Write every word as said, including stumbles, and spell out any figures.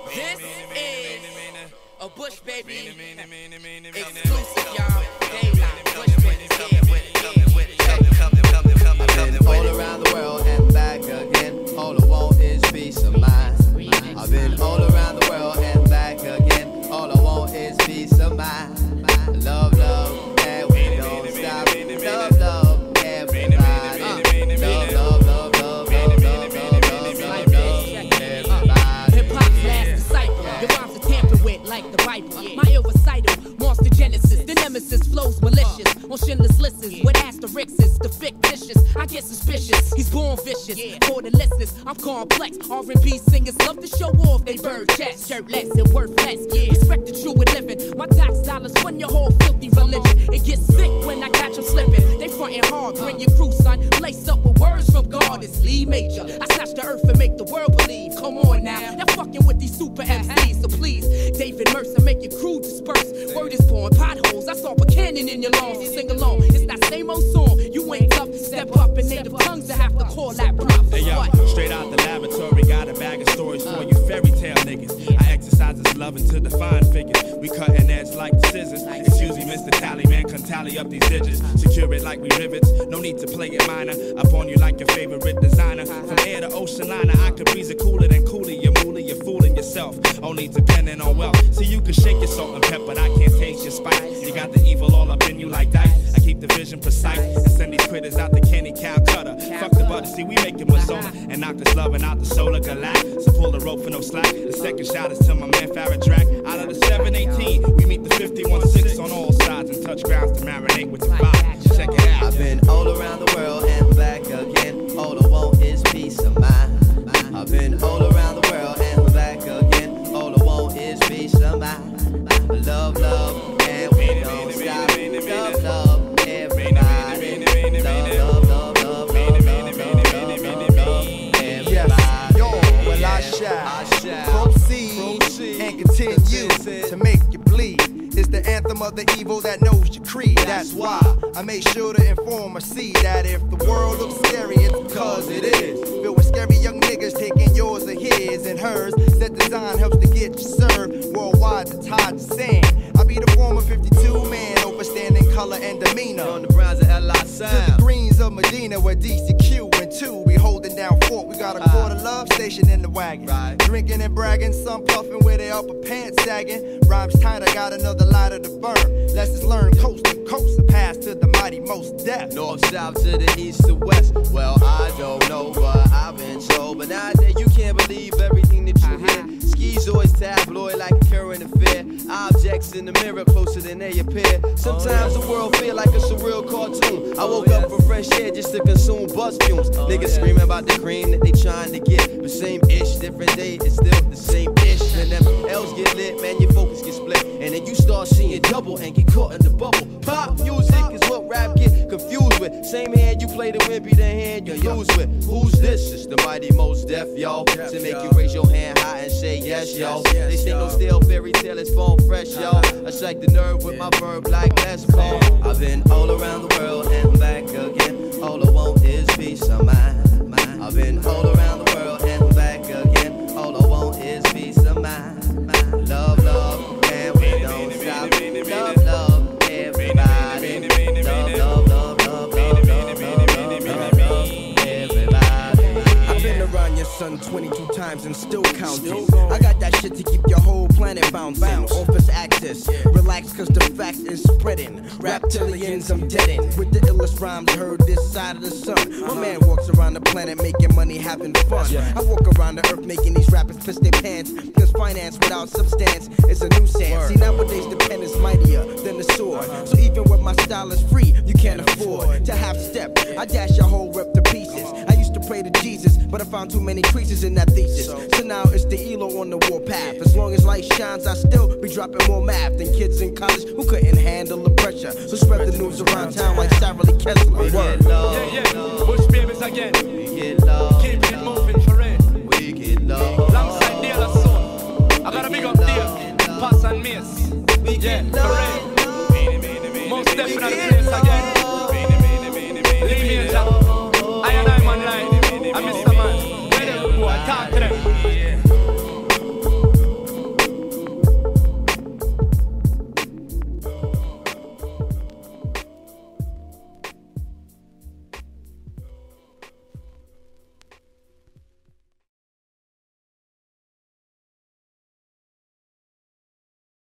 This is a Bush Baby exclusive, y'all. Daylight, Bush Baby, yeah, with it, yeah, with it, yeah. I've been all around the world and back again. All I want is peace of mind. I've been all around the world and back again. All I want is peace of mind. Love, love, and we don't stop. Love, love, everybody. Love, love, love, love, love, love, love, love, love, everybody. Hip-hop's last disciple. Your rhymes are tampered with like the Bible. My ill recital, monster genesis. The nemesis flows malicious on Schindler's lists with asterisks. The fictitious, I get suspicious. He's born vicious. For the listeners, I'm complex. R and B singers love to show off they bird chest, shirtless and worthless. Respect the true and living. My tax dollars fund your whole filthy religion. It gets sick when I catch them slipping. They frontin' hard, bring your crew, son. Lace up with words from God. It's Lee Major. I snatch the earth and make the world believe. Come on now, they're fucking with these super M Cs. So please, David Mercer, make your crew disperse. Word is born, potholes. I saw a cannon in your lungs. So sing along. It's that same old song. You ain't tough. Step up in native tongues to have to call that bluff. Hey yo, straight out the laboratory, got a bag of stories for you fairy tale niggas. I exercise this loving to define figures. We cutting edge like the scissors. Excuse me, Mister Tallyman, can tally up these digits. Secure it like we rivets. No need to play it minor. Up on you like your favorite designer. From air to ocean liner, I could breeze it cooler than coolie. You're mooly, you're fooling yourself. Only depending on wealth. See, you can shake your salt and pepper, but I can't taste your spice. You got the evil all up in you like dice. I keep the vision precise and send these critters out the Kenny Calcutta. Fuck the butter, see we make it Mazona and knock this loving out the solar galact. So pull the rope for no slack. The second shot is to my man Farrah Drac. Out of the seven eighteen, we meet the fifty-one six on all sides and touch grounds to marinate with the vibe. Check it out. I've been all around the world and back again. All I want is peace of mind. I've been all around the world and back again. All I want is peace of mind. Love, love, and we don't stop. Love, love, everybody. Love, love, love, love, love, love, love, love, love, everybody. Yes, yo, well I shall proceed and continue to make you bleed. It's the anthem of the evil that knows your creed. That's why I made sure to inform or see that if the world looks scary, it's because it is. Filled with scary young niggas taking yours or his and hers. Set design helps to get you served. Worldwide, the tide to sing. I be the former fifty-two man, overstanding color and demeanor. On the Browns of L I To the sound. greens of Medina, where D C Q and two, we holding down fort. We got a quarter love station in the wagon. Right. Drinking and bragging, some puffing with their upper pants sagging. Rhymes tight, I got another lighter to burn. Let's just learn coast to coast, the pass to the mighty most death. North, south to the east to west. Well, I don't know, but I've been told. But nowadays you can't believe everything that you hear. Schizoids tabloid like a current affair. Objects in the mirror closer than they appear. Sometimes the world feel like a surreal cartoon. I woke up for fresh air just to consume buzz fumes. Niggas screaming about the cream that they trying to get. But same ish, different day, it's still the same ish. And them L's get lit, man, your focus gets split. And then you start seeing double and get caught in the bubble. Pop music is what rap get confused with. Same hand you play the wimpy, the hand you lose with. Who's this? It's the mighty most deaf, yo. To make you raise your hand high and say yes, yo. They say no stale fairy tale is phone fresh, yo. I strike the nerve with my verb like Les Paul. I've been all around the world and back again. All I want is peace of mind. I've been all around the world and back again. All I want is peace of mind. Love, love, and we don't stop. Love, love, everybody. Love, love, love, love, love, love, love, love, love, love, everybody. I've been around your son twenty-two times and still counting. I got that shit to keep your whole planet bouncing. Office access, relax cause the fact is spreading. Reptilians, I'm deadin'. With the illest rhymes heard this side of the sun. My man walks around the planet making money, having fun. I walk around the earth making these rappers piss their pants. Cause finance without substance is a nuisance. See, nowadays the pen is mightier than the sword. So even when my style is free, you can't afford to half step. I dash your whole rep to pieces. I used to pray to Jesus, but I found too many creases in that thesis. So now it's the E L O on the warpath. As long as light shines, I still be dropping more math than kids in college who couldn't handle the pressure. So spread the news around town like Sarah Lee Kessler. We Word. get love, Yeah, yeah. love. Bush babies again. We get love, Keep it moving for it. we get love. Alongside Dale Son. I gotta big up Dale, Pass and Mace. We Yeah, get for love. it.